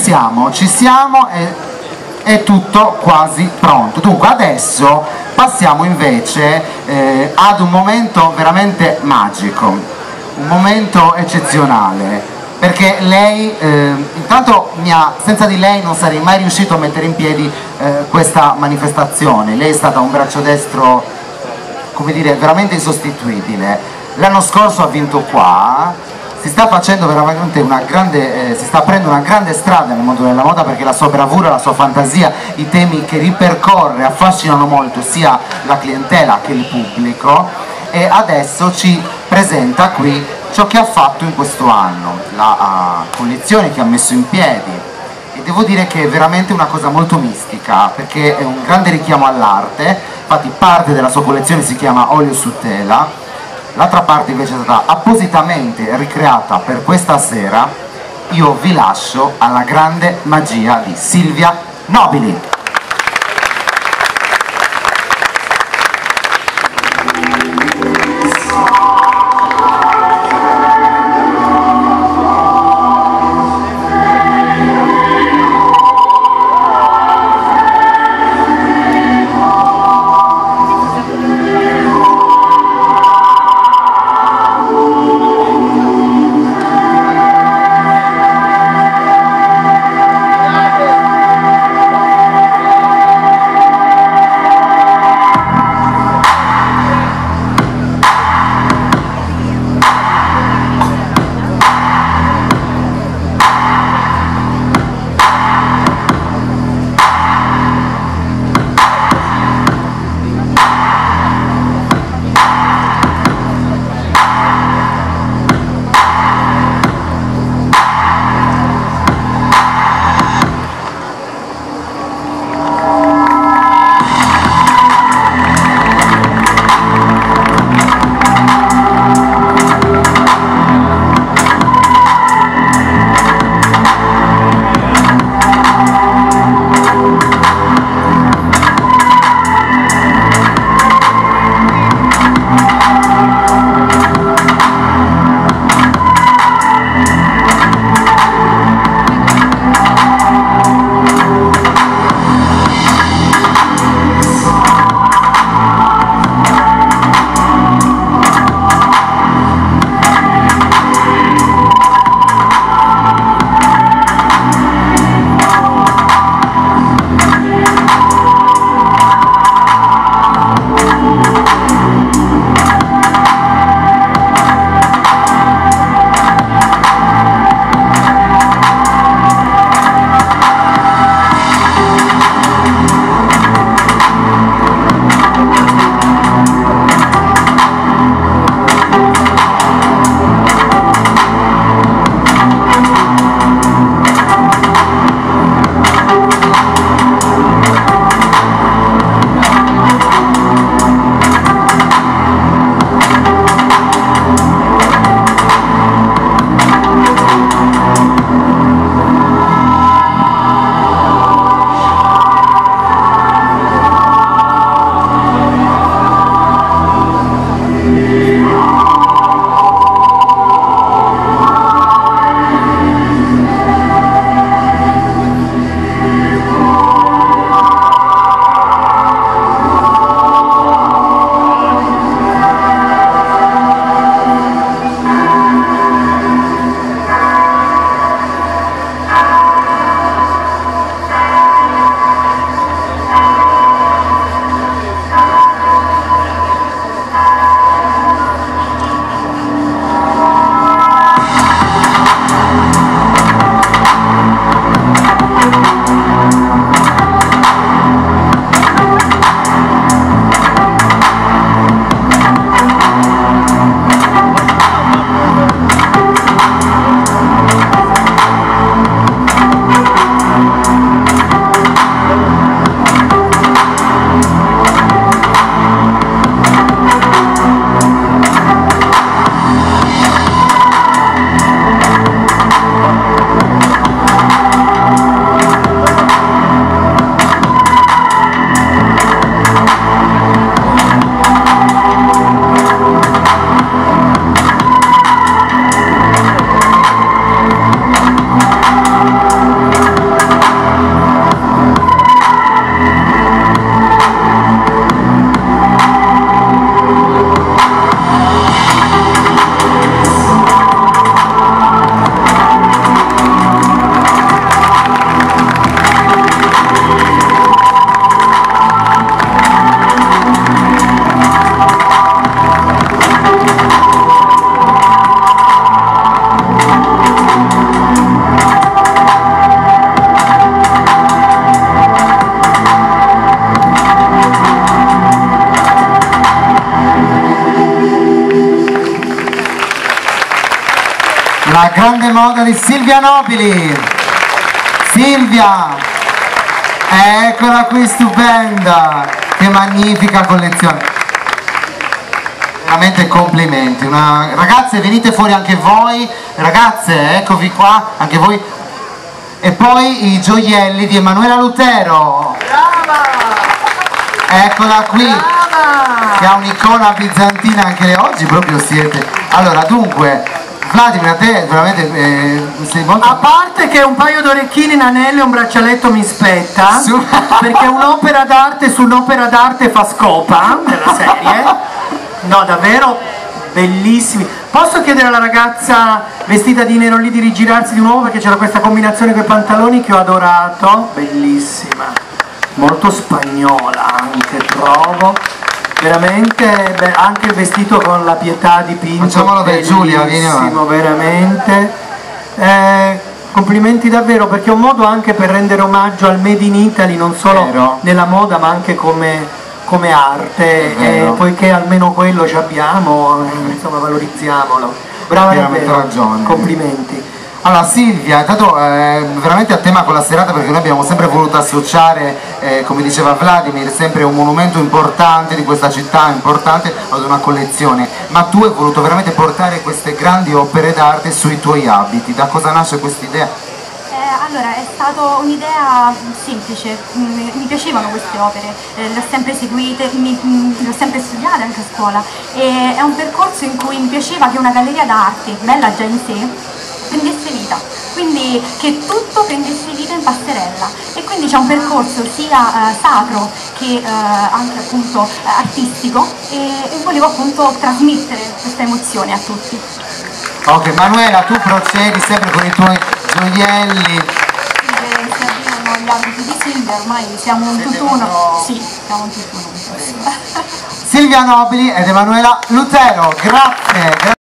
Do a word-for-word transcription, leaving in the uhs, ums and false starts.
siamo, ci siamo e è tutto quasi pronto. Dunque adesso passiamo invece eh, ad un momento veramente magico, un momento eccezionale, perché lei, eh, intanto mi ha, senza di lei non sarei mai riuscito a mettere in piedi eh, questa manifestazione. Lei è stata un braccio destro, come dire, veramente insostituibile. L'anno scorso ha vinto qua, si sta facendo veramente una grande, eh, si sta aprendo una grande strada nel mondo della moda, perché la sua bravura, la sua fantasia, i temi che ripercorre affascinano molto sia la clientela che il pubblico, e adesso ci presenta qui ciò che ha fatto in questo anno, la uh, collezione che ha messo in piedi, e devo dire che è veramente una cosa molto mistica, perché è un grande richiamo all'arte. Infatti parte della sua collezione si chiama Olio su tela, l'altra parte invece è stata appositamente ricreata per questa sera. Io vi lascio alla grande magia di Silvia Nobili. grande moda di Silvia Nobili. Silvia, eccola qui, stupenda, che magnifica collezione. Veramente complimenti. Una... Ragazze, venite fuori anche voi, ragazze, eccovi qua, anche voi. E poi i gioielli di Emanuela Lutero. Brava! Eccola qui. Brava! Che ha un'icona bizantina anche le oggi, proprio siete. Allora, dunque, Vladimir, a te veramente eh, sei molto... A parte che un paio d'orecchini, un anello e un braccialetto mi spetta, Su... perché un'opera d'arte su un'opera d'arte fa scopa della serie. No, davvero bellissimi. Posso chiedere alla ragazza vestita di nero lì di rigirarsi di nuovo, perché c'era questa combinazione con i pantaloni che ho adorato, bellissima, molto spagnola anche, trovo, veramente, beh, anche il vestito con la Pietà dipinto, facciamolo per Giulia, vieni avanti. Veramente, eh, complimenti davvero, perché è un modo anche per rendere omaggio al Made in Italy, non solo Vero. nella moda ma anche come come arte, e poiché almeno quello ci abbiamo, insomma, valorizziamolo. Brava davvero, ragione. complimenti. Allora Silvia, intanto eh, veramente a tema con la serata, perché noi abbiamo sempre voluto associare, eh, come diceva Vladimir, sempre un monumento importante di questa città, importante, ad una collezione, ma tu hai voluto veramente portare queste grandi opere d'arte sui tuoi abiti. Da cosa nasce questa idea? Allora, è stata un'idea semplice, mi piacevano queste opere, eh, le ho sempre seguite, mi, le ho sempre studiate anche a scuola, e è un percorso in cui mi piaceva che una galleria d'arte, bella già in sé, prendesse vita, quindi che tutto prendesse vita in passerella, e quindi c'è un percorso sia eh, sacro che eh, anche appunto eh, artistico, e, e volevo appunto trasmettere questa emozione a tutti. Ok, Manuela, tu procedi sempre con i tuoi gioielli. Si avviano gli abiti di Silvia, ormai siamo un tutt'uno. Sì, siamo un tutt'uno. Silvia Nobili ed Emanuela Lutero, grazie.